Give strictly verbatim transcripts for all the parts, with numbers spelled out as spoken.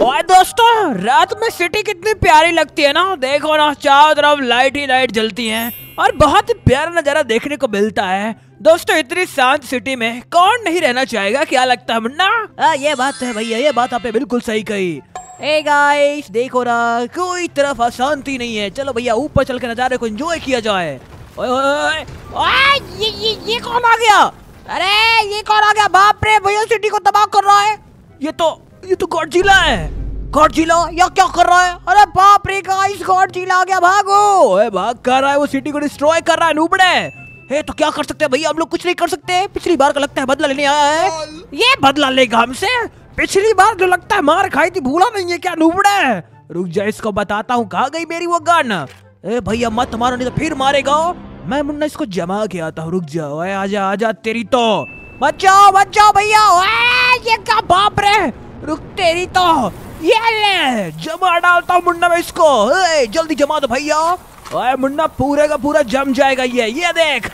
और दोस्तों रात में सिटी कितनी प्यारी लगती है ना। देखो ना चारों तरफ लाइट ही लाइट जलती हैं और बहुत ही प्यारा नजारा देखने को मिलता है। दोस्तों इतनी शांत सिटी में कौन नहीं रहना चाहेगा, क्या लगता है मुन्ना? आ, ये बात है भैया, ये बात आपने बिल्कुल सही कही। ए गाइस देखो ना कोई तरफ अशांति नहीं है। चलो भैया ऊपर चल के नजारे को एंजॉय किया जाए। ओए ओए ओए ये ये ये कौन आ गया? अरे ये कौन आ गया? बाप रे भैया सिटी को तबाह कर रहा है। ये तो ये तो गॉडजिला है। गॉडजिला या क्या कर रहा है? अरे बाप रे गाइस गॉडजिला आ गया, भागो। ओए भाग कर रहा है, वो सिटी को डिस्ट्रॉय कर रहा है नूबड़े। हे तो क्या कर सकते हैं भैया, हम लोग कुछ नहीं कर सकते। पिछली बार का लगता है बदला लेने आया है। ये बदला लेगा हमसे? पिछली बार जो लगता है मार खाई थी भूला नहीं है क्या नूबड़े? रुक जा इसको बताता हूँ कहाँ गई मेरी वो गन। ए भैया मत मारो नहीं तो फिर मारेगा। मैं मुन्ना इसको जमा के आता हूँ, रुक जा। ओए आजा आजा तेरी तो बचाओ बचाओ भैया। ओए ये क्या बाप रे, रुक तेरी तो ये ले जमा डालता हूँ मुन्ना मैं इसको। ए, जल्दी जमा दो भैया। ओए मुन्ना पूरे का पूरा जम जाएगा ये ये देख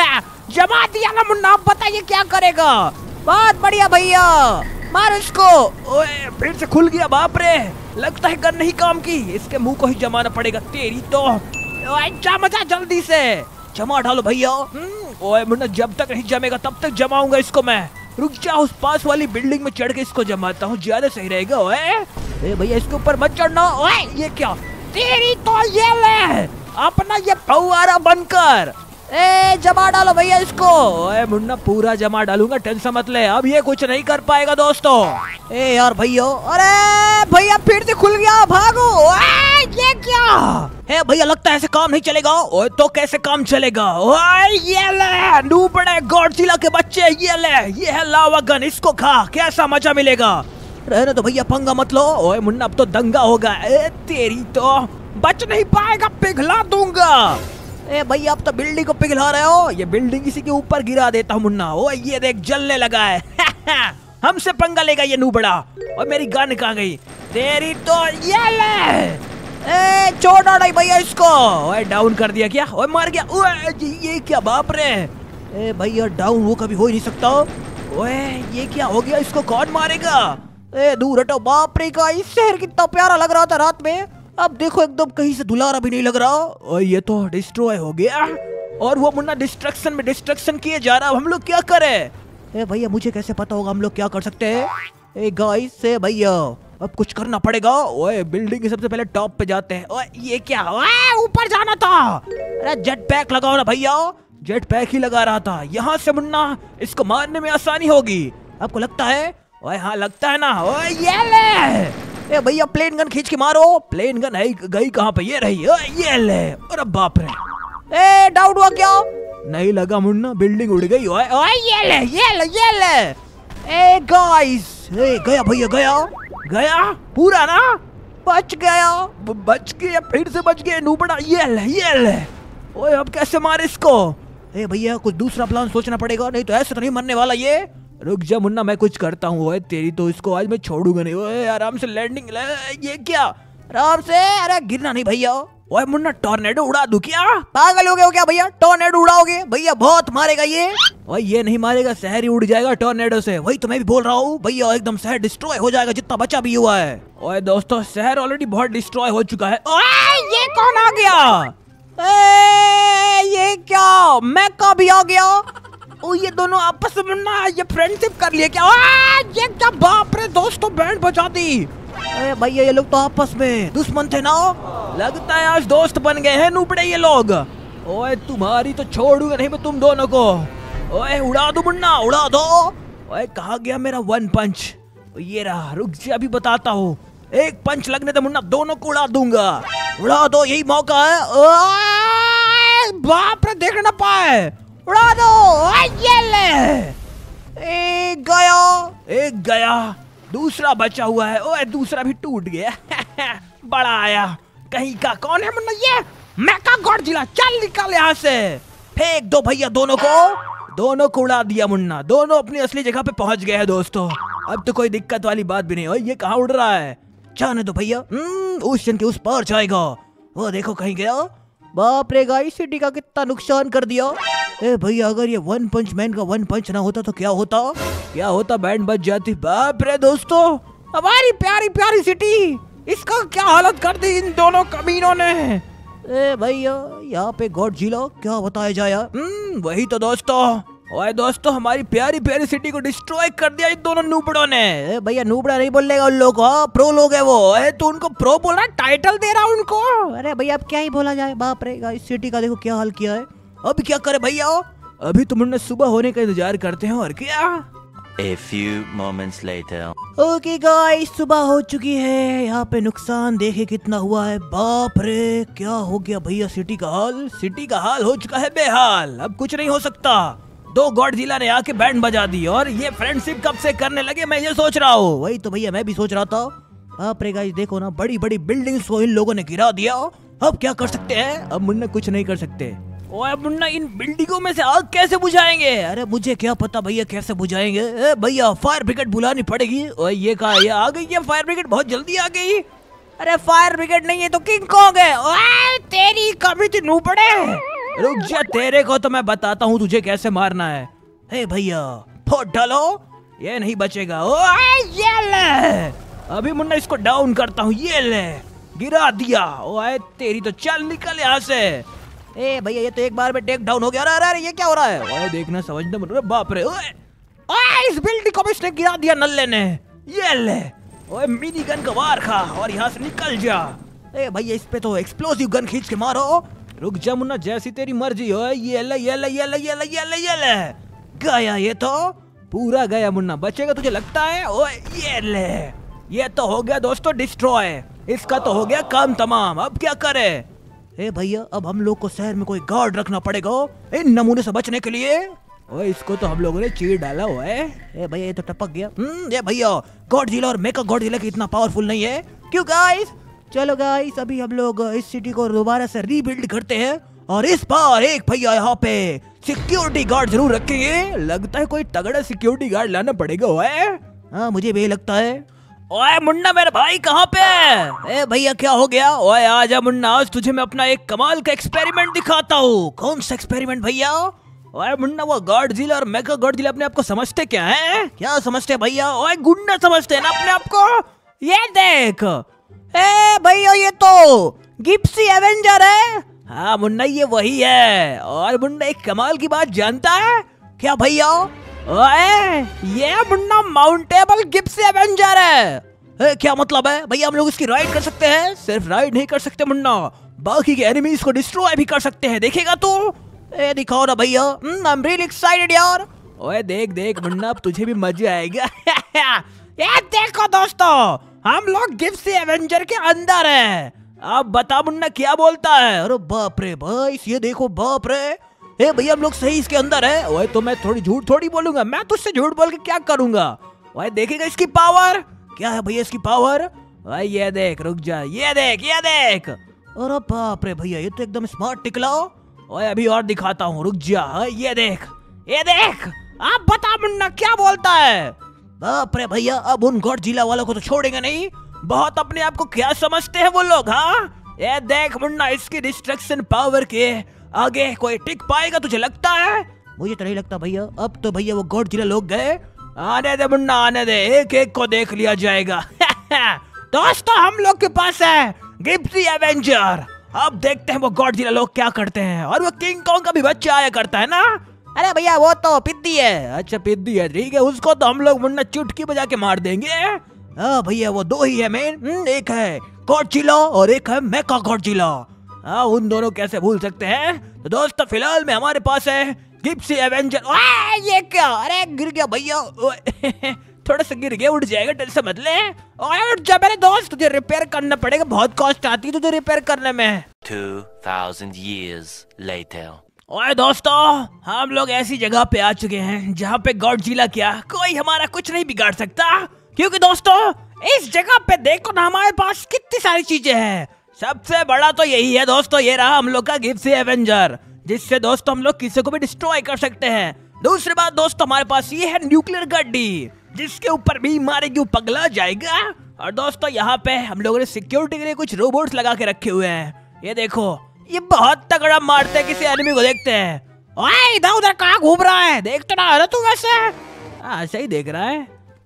जमा दिया ना मुन्ना। अब बताइए क्या करेगा? बहुत बढ़िया भैया मार इसको। ओए फिर से खुल गया, बाप रे लगता है गन नहीं काम की। इसके मुंह को ही जमाना पड़ेगा तेरी तो। ओए जमा जा जल्दी से, जमा डालो भैया। ओए मुन्ना जब तक नहीं जमेगा तब तक जमाऊंगा इसको मैं। रुक जा उस पास वाली बिल्डिंग में चढ़ के इसको जमाता हूँ, ज्यादा सही रहेगा। ओए ए भैया इसके ऊपर मत चढ़ना। ओए ये क्या तेरी तो ये ले अपना ये फव्वारा बनकर। ए जमा डालो भैया इसको। ओए मुन्ना पूरा जमा डालूंगा, टेंशन मत ले। अब ये कुछ नहीं कर पाएगा दोस्तों। ए यार भैया, अरे भैया फिर से खुल गया, भागो। ओए ये क्या है भैया, लगता है ऐसे काम नहीं चलेगा। ओए तो कैसे काम चलेगा? ओए ये ले नूबड़े गॉडजिला के बच्चे, ये ले ये है लावा गन, इसको खा, कैसा मजा मिलेगा। रहने तो भैया पंगा मत लो। ओए मुन्ना अब तो दंगा होगा। ए तेरी तो बच नहीं पाएगा, पिघला दूंगा। ए भैया अब तो बिल्डिंग को पिघला रहे हो, ये बिल्डिंग इसी के ऊपर गिरा देता हूँ मुन्ना। ओ ये देख जलने लगा है हमसे पंगा लेगा ये नूबड़ा। और मेरी गन कहाँ गई? तेरी तो ये ले। ए छोड़ नहीं भैया इसको। ओए डाउन कर दिया क्या? ओए मार गया। ओए ये क्या बाप रे। ए भैया डाउन वो कभी हो ही नहीं सकता। ओए ये क्या हो गया, इसको कौन मारेगा? ए दूर हटो। बाप रे का इस शहर कितना प्यारा लग रहा था रात में, अब देखो एकदम कहीं से दुलारा भी नहीं लग रहा। और ये तो डिस्ट्रॉय हो गया और वो मुन्ना डिस्ट्रक्शन में डिस्ट्रक्शन किए जा रहा है। हम लोग क्या करें? ए भैया मुझे कैसे पता होगा हम लोग क्या कर सकते हैं? ए गाइस से भैया अब कुछ करना पड़ेगा। ओए बिल्डिंग के सबसे पहले टॉप पे जाते हैं। ओए ये क्या? ओए ऊपर जाना था। अरे जेट पैक लगाओ ना भैया, जेट पैक ही लगा रहा था। यहाँ से मुन्ना इसको मारने में आसानी होगी, आपको लगता है? ओए हाँ लगता है ना। ओए ये ले ए भैया प्लेन गन खींच के मारो। प्लेन गन है गई कहाँ पे? ये रही। ओ, ये ले। अरे बाप रे। ए डाउट हुआ क्या? नहीं लगा मुन्ना, बिल्डिंग उड़ गई। ओए ओए ये ले ये ले ये ले। ए गाइस ए गया भैया, गया गया पूरा ना, बच गया। बच गया, फिर से बच गया नूबड़ा। ये ले ये ले। ओए अब कैसे मारे इसको? ए भैया कुछ दूसरा प्लान सोचना पड़ेगा, नहीं तो ऐसे तो नहीं मरने वाला ये। रुक जा मुन्ना मैं कुछ करता हूँ। ओए तेरी तो इसको आज मैं छोड़ूंगा नहीं। ओए आराम से लैंडिंग ले। ये क्या आराम से? अरे गिरना नहीं भैया। ओए मुन्ना टॉर्नेडो उड़ा दूं क्या? पागल हो गए हो क्या भैया? टॉर्नेडो उड़ाओगे? भैया बहुत मारेगा ये। ओए ये नहीं मारेगा, शहर ही उड़ जाएगा टॉर्नेडो से। वही तो मैं भी बोल रहा हूँ भैया, एकदम शहर डिस्ट्रॉय हो जाएगा जितना बचा भी हुआ है। ओए दोस्तों शहर ऑलरेडी बहुत डिस्ट्रॉय हो चुका है। ओए ये कौन आ गया? ए, ये क्या मैं कब भी आ गया? ओ ये दोनों आपस में ना ये फ्रेंडशिप कर लिए क्या? आ, ये क्या बाप रे दोस्तों बैंड बजा दी। अरे भैया ये लोग तो आपस में दुश्मन थे ना, लगता है आज दोस्त बन गए हैं नूबड़े ये लोग। ओए तुम्हारी तो छोड़ूंगा नहीं मैं तुम दोनों को। ओए उड़ा दो मुन्ना उड़ा दो। ओए कहाँ गया मेरा वन पंच? ये रहा, रुक जा अभी बताता हूँ। एक पंच लगने दे मुन्ना, दोनों को उड़ा दूंगा। उड़ा दो यही मौका है। बाप रे देख ना पाए, उड़ा दो। ये ले। एक गया एक गया, दूसरा बचा हुआ है। ओए दूसरा भी टूट गया बड़ा आया कहीं का। कौन है मुन्ना? ये मैं का गॉडजिला, चल निकल यहाँ से। फेंक दो भैया दोनों को। दोनों को उड़ा दिया मुन्ना, दोनों अपनी असली जगह पे पहुंच गए हैं दोस्तों। अब तो कोई दिक्कत वाली बात भी नहीं। ओए ये कहाँ उड़ रहा है? जाने दो भैया, ओशन के उस पार जाएगा। वो देखो कहीं गया। बाप रे गाइस सिटी का कितना नुकसान कर दिया। ए भैया अगर ये वन पंच मैन का वन पंच ना होता तो क्या होता? क्या होता? बैंड बज जाती। बाप रे दोस्तों हमारी प्यारी प्यारी सिटी, इसका क्या हालत कर दी इन दोनों कमीनों ने। ए भैया यहाँ पे गॉडजिला क्या बताया जाए? हम्म वही तो दोस्तों। ओए दोस्तों, हमारी प्यारी प्यारी सिटी को डिस्ट्रॉय कर दिया इन दोनों नूबड़ों ने। ए भैया नूबड़ा नहीं बोलेगा उन लोग को, प्रो लोग है वो। ए तू उनको प्रो बोल रहा, टाइटल दे रहा उनको। अरे भैया अब क्या ही बोला जाए, बाप रे इस सिटी का देखो क्या हाल किया है। अब क्या करे भैया, अभी तो मुन्ना सुबह होने का इंतजार करते हैं और क्या। A few moments later. Okay guys, सुबह हो चुकी है। यहाँ पे नुकसान देखे कितना हुआ है, बाप रे क्या हो गया भैया सिटी का हाल। सिटी का हाल हो चुका है बेहाल, अब कुछ नहीं हो सकता। दो गॉडजिला ने आके बैंड बजा दी और ये फ्रेंडशिप कब से करने लगे मैं ये सोच रहा हूँ। वही तो भैया मैं भी सोच रहा था। बाप रे गाइस देखो ना, बड़ी बड़ी बिल्डिंग्स को इन लोगों ने गिरा दिया। अब क्या कर सकते हैं? अब मुन्ना कुछ नहीं कर सकते। ओए मुन्ना, इन बिल्डिंगों में से आग कैसे बुझाएंगे? अरे मुझे क्या पता भैया कैसे बुझाएंगे। ए भैया फायर ब्रिगेड बुलानी पड़ेगी। ओए ये कहा, ये आ गई है फायर ब्रिगेड, बहुत जल्दी आ गई। अरे फायर ब्रिगेड नहीं है तो किंग कॉन्ग है। ओए तेरी कभी तो नू पड़े। रुक जा, तेरे को तो मैं बताता हूँ तुझे कैसे मारना है। हे भैया फोड़ डालो, ये नहीं बचेगा। ओए ये ले, अभी मुन्ना इसको डाउन करता हूँ। ये ले, गिरा दिया। ओए तेरी तो, चल निकल यहाँ से। ए भैया ये तो एक बार में टेक डाउन हो गया। अरे अरे ये क्या हो रहा है? ओए देखना समझना मुन्ना, बाप रे। ओए ओए इस बिल्डिंग को इसने गिरा दिया नल्ले ने। ये ले, ओए मिनी गन का वार खा और यहाँ से निकल जा। ए भैया इस पे तो एक्सप्लोसिव गन खींच के मारो। रुक जा मुन्ना, जैसी तेरी मर्जी हो। ये ले ये ले ये ले ये ले ये ले ये ले, गया ये तो, पूरा गया मुन्ना। बचेगा तुझे लगता है? ओए ये ले, ये तो हो गया दोस्तों डिस्ट्रॉय। इसका तो हो गया काम तमाम। अब क्या करे? ए भैया अब हम लोग को शहर में कोई गार्ड रखना पड़ेगा इन नमूने से बचने के लिए। ओए इसको तो हम लोगों ने चीर डाला हुआ है। ए भैया ये तो टपक गया। हम्म ये भैया गॉडजिला और मेका गॉडजिला की इतना पावरफुल नहीं है। क्यों गाइस? चलो गाइस अभी हम लोग इस सिटी को दोबारा से रीबिल्ड करते हैं और इस बार एक भैया यहाँ पे सिक्योरिटी गार्ड जरूर रखेंगे। लगता है कोई तगड़ा सिक्योरिटी गार्ड लाना पड़ेगा। ओए हाँ मुझे भी लगता है। ओए मुन्ना मेरे भाई कहाँ पे है? ए भैया क्या हो गया? ओए आजा मुन्ना, आज तुझे मैं अपना एक कमाल का एक्सपेरिमेंट दिखाता हूँ। कौन सा एक्सपेरिमेंट भैया? ओए मुन्ना, वो गॉडजिला और मेका गॉडजिला अपने आप को समझते क्या है? क्या समझते भैया? ओए गुंडा समझते हैं ना अपने आप को। ये देख, ए भैया ये तो गिप्सी एवेंजर है। हाँ मुन्ना ये वही है। और मुन्ना एक कमाल की बात जानता है? क्या भैया? ओए ये मुन्ना माउंटेबल गिप्सी एवेंजर है। ए, क्या मतलब है भैया? हम लोग इसकी राइड कर सकते हैं? सिर्फ राइड नहीं कर सकते मुन्ना, बाकी के एनिमीज को डिस्ट्रॉय भी कर सकते हैं। देखेगा तू? ए दिखाओ ना भैया। आई एम रियली एक्साइटेड यार। ओए देख देख मुन्ना, अब तुझे भी मजा आएगा। ये देखो दोस्तों, हम लोग गिप्सी एवेंजर के अंदर हैं। अब बता मुन्ना क्या बोलता है? अरे बाप रे भाई ये देखो, बाप रे। ए भैया हम लोग सही इसके अंदर है। ओए तो मैं थोड़ी झूठ थोड़ी बोलूंगा, मैं तुझसे झूठ बोल के क्या करूंगा? ओए देखेगा इसकी पावर। क्या है भैया इसकी पावर? ओए ये देख, रुक जा, ये देख ये देख। अरे बाप रे भैया ये तो एकदम स्मार्ट टिकला। ओए अभी और दिखाता हूँ, रुक जा। ये देख ये देख। अब बता मुन्ना क्या बोलता है? बाप रे भैया अब उन गॉडजिला वालों को तो छोड़ेंगे नहीं। बहुत अपने आप को क्या समझते हैं वो लोग। हाँ ये देख मुन्ना, इसकी डिस्ट्रक्शन पावर के आगे कोई टिक पाएगा तुझे लगता है? मुझे तो नहीं लगता भैया। अब तो भैया वो गॉडजिला लोग गए। आने दे मुन्ना आने दे, एक एक को देख लिया जाएगा। दोस्तों हम लोग के पास है गिप्सी एवेंजर। अब देखते हैं वो गॉडजिला लोग क्या करते हैं। और वो किंग कॉन्ग का भी बच्चा आया करता है ना। अरे भैया वो तो पिद्दी है। अच्छा पिद्दी है, ठीक है, उसको तो हम लोग मुन्ना चुटकी बजा के मार देंगे। हाँ भैया वो दो ही है मेन, एक है गॉडजिला और एक है मेका गॉडजिला। हाँ उन दोनों कैसे भूल सकते हैं। तो दोस्तों फिलहाल में हमारे पास है गिप्सी एवेंजर। ये क्या? अरे गिर गया भैया। थोड़ा सा गिर गया, उठ जाएगा, टेंशन मत ले। और जब मेरे दोस्त तुझे रिपेयर करना पड़ेगा, बहुत कॉस्ट आती है तुझे रिपेयर करने में। Two thousand years later. ओए दोस्तों हम लोग ऐसी जगह पे आ चुके हैं जहाँ पे गॉडजिला क्या कोई हमारा कुछ नहीं बिगाड़ सकता। क्योंकि दोस्तों इस जगह पे देखो ना, हमारे पास कितनी सारी चीजें हैं। सबसे बड़ा तो यही है दोस्तों, ये रहा हम लोग का गिप्सी एवेंजर, जिससे दोस्तों हम लोग किसी को भी डिस्ट्रॉय कर सकते हैं। दूसरी बात दोस्तों हमारे पास ये है न्यूक्लियर गड्डी, जिसके ऊपर भी मारेगी वो पगला जाएगा। और दोस्तों यहाँ पे हम लोगों ने सिक्योरिटी के लिए कुछ रोबोट्स लगा के रखे हुए हैं। ये देखो ये बहुत तगड़ा मारते हैं किसी एनिमी को। देखते हैं। ओए इधर उधर कहाँ घूम रहा है? देख तो ना रहा तू वैसे। हाँ सही देख रहा है।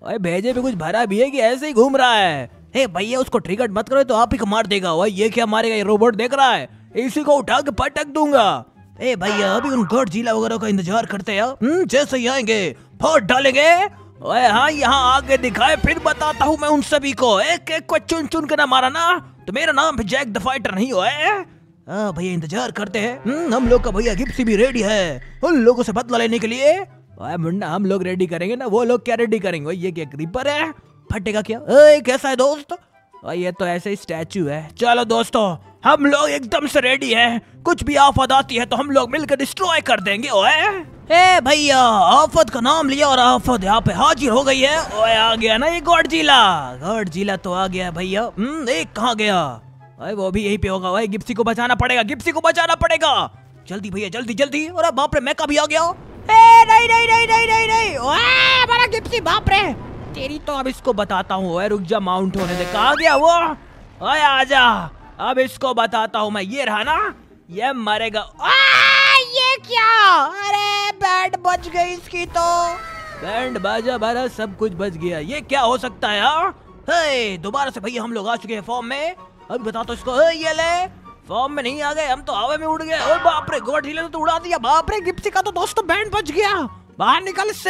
ओए भेजे भी कुछ भरा भी है कि ऐसे ही घूम रहा है? हे भैया उसको ट्रिगर मत करो तो आप ही को मार देगा। ओए ये क्या मारेगा, ये रोबोट देख रहा है, इसी को उठा के पटक दूंगा। ए भैया अभी उन गॉडजिला वगैरह का इंतजार करते हैं। हम्म जैसे ही आएंगे फोड़ डालेंगे। ओए हाँ यहाँ आगे दिखाए फिर बताता हूँ मैं उन सभी को। एक एक को चुन चुन के ना मारा ना तो मेरा नाम भी जैक द फाइटर नहीं हुआ है। हाँ भैया इंतजार करते हैं। हम्म हम लोग का भैया गिप्सी भी रेडी है उन लोगों से बदला लेने के लिए। ओए मुन्ना हम लोग रेडी करेंगे ना, वो लोग क्या रेडी करेंगे? ये क्या क्रीपर है, फटेगा क्या? ए कैसा है दोस्त? ये तो ऐसे ही स्टैचू है। चलो दोस्तों हम लोग एकदम से रेडी हैं, कुछ भी आफत आती है तो हम लोग मिलकर डिस्ट्रॉय कर देंगे। ओए ए भैया आफत का नाम लिया और आफत यहाँ पे हाजिर हो गई है। ओए आ गया ना ये गॉडजिला। गॉडजिला तो आ गया भैया। हम्म एक कहाँ गया? ओए वो भी यहीं पे होगा। ओए गिप्सी को बचाना पड़ेगा, गिप्सी को बचाना पड़ेगा। जल्दी भैया जल्दी जल्दी। और बाप रे मेका भी आ गया। ए नहीं नहीं नहीं नहीं नहीं नहीं। ओए हमारा गिप्सी, बाप रे तेरी तो अब इसको बताता हूँ। ओए रुक जा, माउंट होने दे। कहाँ गया वो? ओए आजा अब इसको बताता हूँ मैं। ये रहा ना, ये मरेगा। आ, ये क्या? अरे बैंड बच गई इसकी तो। बैंड बाजा बारा सब कुछ बच गया। ये क्या हो सकता है? हाँ हे दोबारा से भैया हम लोग आ चुके हैं फॉर्म में। अभी बता तो इसको। ये ले फॉर्म में नहीं आ गए हम तो हवा में उड़ गए। और बाप रे गॉडजिला ने तो उड़ा दिया। बाप रे गिप्सी का तो दोस्तों बैंड बच गया। बाहर निकल इससे।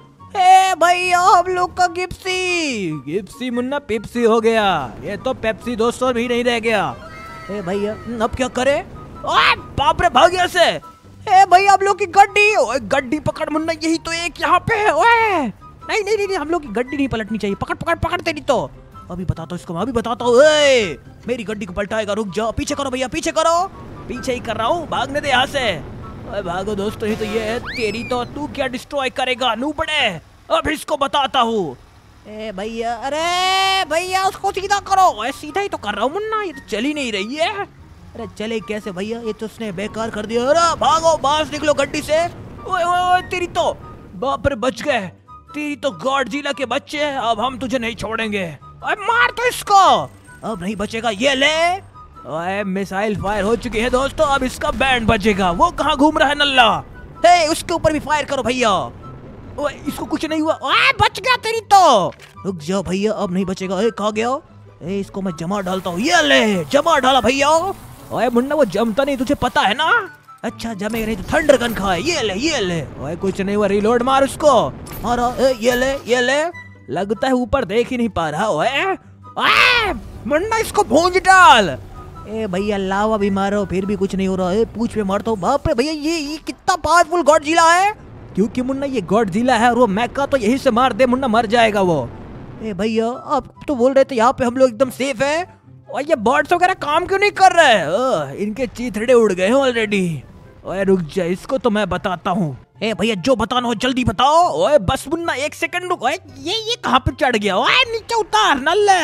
ए भैया हम लोग का गिप्सी गिप्सी मुन्ना पिप्सी हो गया। ये तो पेप्सी दोस्तों भी नहीं रह गया। ए भैया अब क्या करे? ओए बाप रे भाग गया से। ए भैया हम लोग की गड्डी। ओए गड्डी पकड़ मुन्ना, यही तो एक यहाँ पे है। ओए नहीं नहीं नहीं हम लोग की गड्डी नहीं पलटनी चाहिए। पकड़ पकड़ पकड़ तेरी तो। अभी बताता हूँ इसको, मैं अभी बताता हूँ। मेरी गड्डी को पलटाएगा, रुक जाओ। पीछे करो भैया पीछे करो। पीछे ही कर रहा हूँ, भागने दे यहाँ से। अरे भागो दोस्तों, ही तो ये है तेरी तो। तू क्या डिस्ट्रॉय करेगा नू पड़े? अब इसको बताता हूँ। ए भैया अरे भैया उसको सीधा करो। ए सीधा ही तो कर रहा हूँ मुन्ना, ये तो चल ही नहीं रही है। अरे चले कैसे भैया, ये तो उसने बेकार कर दिया। अरे भागो बाहर निकलो गड्डी से। ओए ओए तेरी तो, बाप रे बच गए। तेरी तो गॉडजिला के बच्चे, अब हम तुझे नहीं छोड़ेंगे। अरे मार तो इसको, अब नहीं बचेगा। ये ले। ओए मिसाइल फायर हो चुकी है दोस्तों, अब इसका बैंड बजेगा। वो कहाँ घूम रहा है नल्ला? हे उसके ऊपर भी फायर करो भैया। ओए इसको कुछ नहीं हुआ। ओए बच गया तेरी तो। रुक जाओ भैया अब नहीं बचेगा। ए कहाँ गया? ए इसको मैं जमा डालता हूँ। ये ले जमा डाला भैया। ओए मुन्ना वो जमता नहीं, तुझे पता है ना? अच्छा जमेगा नहीं तो थंडर गन खाए। ये ले ये ले। ओए कुछ नहीं हुआ, रिलोड मार उसको। मारा। ए ये ले ये ले। लगता है ऊपर देख ही नहीं पा रहा। ओए ओए मुन्ना इसको भूंज डाल। ए भैया लावा भी मारो फिर भी कुछ नहीं हो रहा है। पूछ पे मारता हूँ। बाप रे भैया ये ये कितना पावरफुल गॉडजिला है। क्योंकि मुन्ना ये गॉडजिला है और वो मैका तो यही से मार दे मुन्ना, मर जाएगा वो। ए भैया आप तो बोल रहे थे यहाँ पे हम लोग एकदम सेफ है, और ये बर्ड्स वगैरह काम क्यों नहीं कर रहे? इनके चीथड़े उड़ गए हैं ऑलरेडी। ओए रुक जा, इसको तो मैं बताता हूँ। ए भैया जो बताना हो जल्दी बताओ। ओए बस मुन्ना एक सेकंड रुक। ओए ये ये कहाँ पे चढ़ गया? ओए नीचे उतार नल्ले।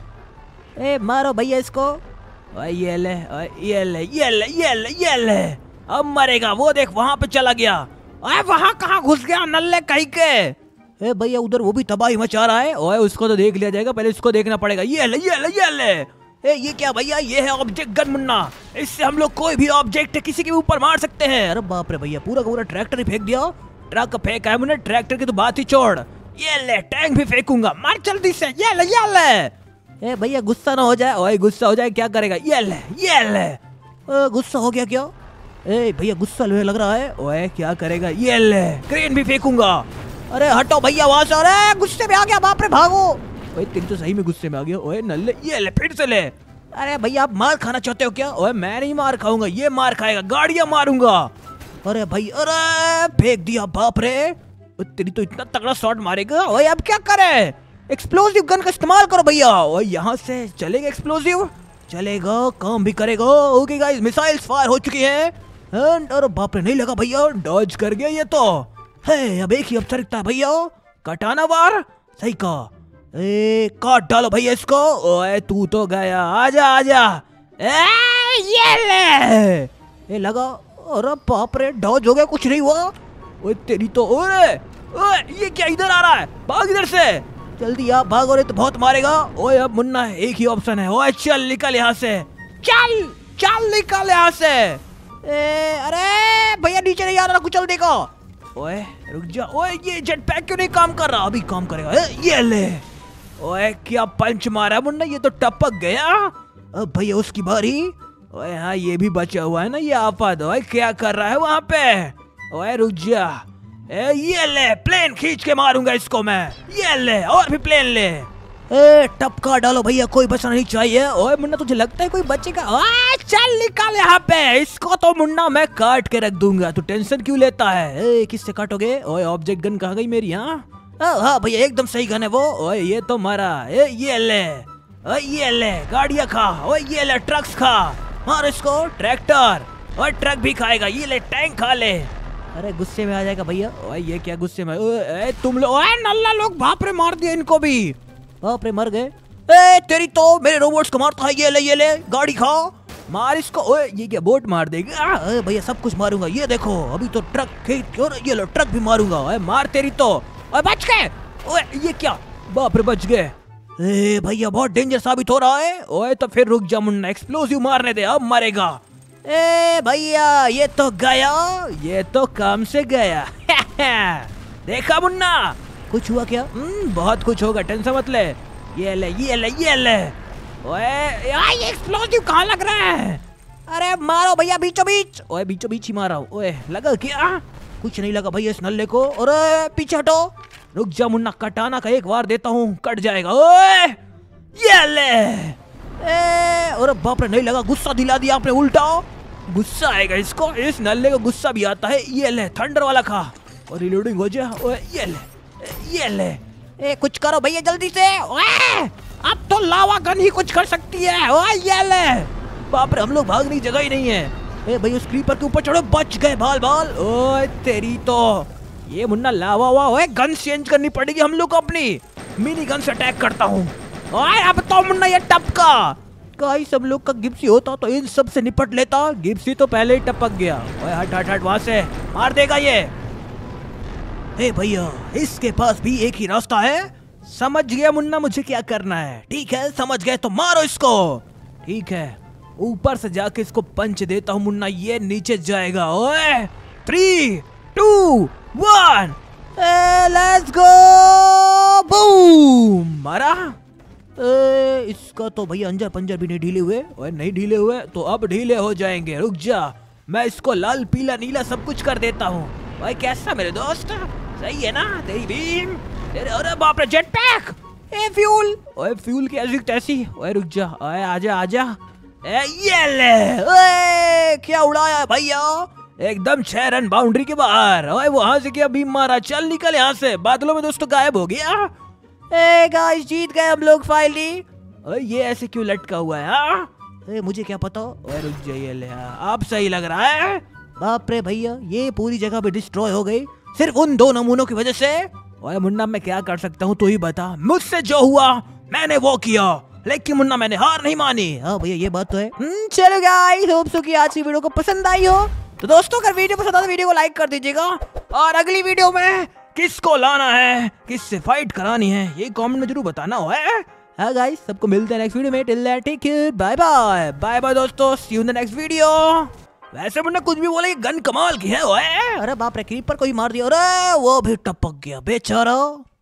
ए मारो भैया इसको। ओए ये ले ओए ये ले ये ले ये ले ये ले। अब मरेगा वो, देख वहाँ पे चला गया। ओए वहाँ कहाँ घुस गया नल्ले कहीं के? ए भैया उधर वो भी तबाही मचा रहा है। ओए उसको तो देख लिया जाएगा, पहले इसको देखना पड़ेगा। ये ले ये ले ये ले। ए ये क्या भैया? ये है ऑब्जेक्ट गन मुन्ना, इससे हम लोग कोई भी ऑब्जेक्ट किसी के ऊपर मार सकते हैं। अरे बाप रे भैया पूरा का पूरा ट्रैक्टर ही फेंक दिया। ट्रक फेंका है मुन्ना, ट्रैक्टर की तो बात ही छोड़। ये ले टैंक भी फेंकूंगा, मार जल्दी से। ये ले ये ले। ए भैया गुस्सा ना हो जाए। ओए गुस्सा हो जाए क्या करेगा? ये ले ये ले। गुस्सा हो गया क्या? ए भैया गुस्सा लग रहा है। ओए क्या करेगा? ये ले क्रेन भी फेंकूंगा। अरे हटो भैया वहां से। अरे गुस्से में आ गया, बाप रे भागो। ओए तेरी तो सही में गुस्से में आ गया। ओए नल्ले ये ले फिर से ले। अरे भैया आप मार खाना चाहते हो क्या? ओए मैं नहीं मार खाऊंगा, ये मार खाएगा, गाड़ियां मारूंगा। अरे भाई अरे फेंक दिया, बाप रे। तेरी तो इतना तगड़ा शॉट मारेगा। ओए अब क्या करे? एक्सप्लोसिव गन का इस्तेमाल करो भैया। ओए यहाँ से चलेगा एक्सप्लोसिव? चलेगा, काम भी करेगा। ओके गाइस मिसाइल्स फायर हो चुकी है। अरे बाप रे नहीं लगा भैया, डॉज कर गया ये तो। है अब एक ही अवसर है भैया, कटाना वार। सही कहा। ए काट डालो भैया इसको। ओए तू तो गया, आजा आजा। ए ये ले। ए लगा। अरे बाप रे डॉज हो गया, कुछ नहीं हुआ। ओए तेरी तो। ओए ओए ये क्या इधर आ रहा है? भाग इधर से जल्दी, आप भागो रे तो बहुत मारेगा। ओए अब मुन्ना एक ही ऑप्शन है। ओए चल निकल यहाँ से, चल चल निकल यहाँ से। ए अरे भैया नीचे नहीं आ रहा, कुचल देगा। ओए रुक जा, ओए ये जेट पैक क्यों नहीं काम कर रहा? अभी काम करेगा। ए, ये ले। ओए क्या पंच मारा मुन्ना, ये तो टपक गया। अब भैया उसकी बारी। ओए हाँ ये भी बचा हुआ है ना ये आफत। ओए क्या कर रहा है वहाँ पे? ओए रुक जा। ए, ये ले प्लेन खींच के मारूंगा इसको मैं। ये ले और भी प्लेन ले। ए टपका डालो भैया, कोई बचना नहीं चाहिए। ओए मुन्ना तुझे लगता है कोई बचेगा? ओए चल निकाल यहाँ पे इसको, तो मुन्ना मैं काट के रख दूंगा, तू टेंशन क्यों लेता है? ए किससे काटोगे? ओए ऑब्जेक्ट गन कहाँ गई मेरी? हाँ हाँ भैया एकदम सही गन है वो। ओए ये तो मारा। ए, ये ले। ओए ये ले गाड़ियाँ खा। ओए ये ले ट्रक्स खा, मार इसको। ट्रैक्टर और ट्रक भी खाएगा। ये ले टैंक खा ले। अरे गुस्से में आ जाएगा भैया। ओए ये क्या गुस्से में? ओए तुम लोग, ओए नल्ला लोग, बाप रे मार दिया इनको भी। बाप रे मर गए। ए तेरी तो मेरे रोबोट्स को मारता है। ये ले ये ले गाड़ी खा, मार इसको। ओए ये क्या बोट मार देगा? ए भैया सब कुछ मारूंगा, ये देखो अभी तो ट्रक खींच के, ये लो ट्रक भी मारूंगा। ओए मार तेरी तो। ओए बच गए। ओए ये क्या? बाप रे बच गए। ए भैया बहुत डेंजर साबित हो रहा है। ओए तो फिर रुक जा मुन्ना, एक्सप्लोसिव मारने दे, अब मरेगा। ए भैया ये तो गया, ये तो काम से गया। देखा मुन्ना, कुछ हुआ क्या? हम्म बहुत कुछ होगा, टेंशन मत ले। ये ले ये ले ये ले। ओए यार ये एक्सप्लोसिव कहाँ लग रहा है? अरे मारो भैया बीचों बीच। ओए बीचों बीच ही मारा हूँ। ओए लगा क्या? कुछ नहीं लगा भैया इस नल्ले को। अरे पीछे हटो। रुक जा मुन्ना, कटाना का एक बार देता हूँ, कट जाएगा। ओए ये ले। ए अरे बाप रे नहीं लगा, गुस्सा दिला दिया आपने उल्टा। गुस्सा आएगा इसको, इस नल्ले को गुस्सा भी आता है। ये ले थंडर वाला खा और रिलोडिंग हो जा। ओए ये ले ये ले। ए कुछ करो भैया जल्दी से। ओए अब तो लावा गन ही कुछ कर सकती है। ओए ये ले। बाप रे हम लोग भागने की जगह ही नहीं है। ए भैया उस क्रीपर के ऊपर चढ़ो, बच गए बाल बाल। ओए तेरी तो, ये मुन्ना लावा हुआ। ओए गन चेंज करनी पड़ेगी हम लोग को अपनी। मिनी गन से अटैक करता हूँ। ओए अब तो मुन्ना ये टपका। गाइस सब लोग का गिप्सी होता तो इन सब से निपट लेता। गिप्सी तो पहले ही टपक गया। ओए हट हट हट वहां से, मार देगा ये। हे भैया इसके पास भी एक ही रास्ता है। समझ गया मुन्ना मुझे क्या करना है। ठीक है समझ गए तो मारो इसको। ठीक है ऊपर से जाके इसको पंच देता हूँ मुन्ना, ये नीचे जाएगा। ओए three two one let's go. Boom मारा। ए, इसका तो भैया अंजर पंजर भी नहीं ढीले हुए। ओए नहीं ढीले हुए तो अब ढीले हो जाएंगे। रुक जा, मैं इसको लाल पीला नीला सब कुछ कर देता हूँ। ओए कैसा मेरे दोस्त, सही है ना तेरी बीम? तेरे अरे बाप रे जेट पैक। ए फ्यूल। ओए फ्यूल की ऐसी तैसी। ओए रुक जा, ओए आजा आजा। ए ये ले। ओए क्या उड़ाया भैया, एकदम छह रन बाउंड्री के बाहर। ओए वहां से क्या बीम मारा, चल निकल यहाँ से। बादलों में दोस्तों गायब हो गया। ए गाइस जीत गए हम लोग फाइनली। ओए ये ऐसे क्यों लटका हुआ है? हाँ ए मुझे क्या पता। ओए रुक जाइए ले, आप सही लग रहा है। बाप रे भैया ये पूरी जगह पे डिस्ट्रॉय हो गई सिर्फ उन दो नमूनों की वजह से। ओए मुन्ना मैं क्या कर सकता हूँ तू ही बता। मुझसे जो हुआ मैंने वो किया, लेकिन मुन्ना मैंने हार नहीं मानी। हाँ भैया ये बात तो है। चलो गाइस होप सो कि आज की वीडियो को पसंद आई हो। तो दोस्तों अगर वीडियो पसंद आए तो वीडियो को लाइक कर दीजिएगा, और अगली वीडियो में किसको लाना है, किससे फाइट करानी है, ये कमेंट में जरूर बताना हो। हाँ गाइस सबको मिलते हैं नेक्स्ट वीडियो में। Till that take care, bye bye bye bye दोस्तों, see you in the next video. वैसे मुन्ना कुछ भी बोले, गन कमाल की है। ओए अरे बाप रे क्रीपर को ही मार दिया। अरे वो भी टपक गया बेचारा।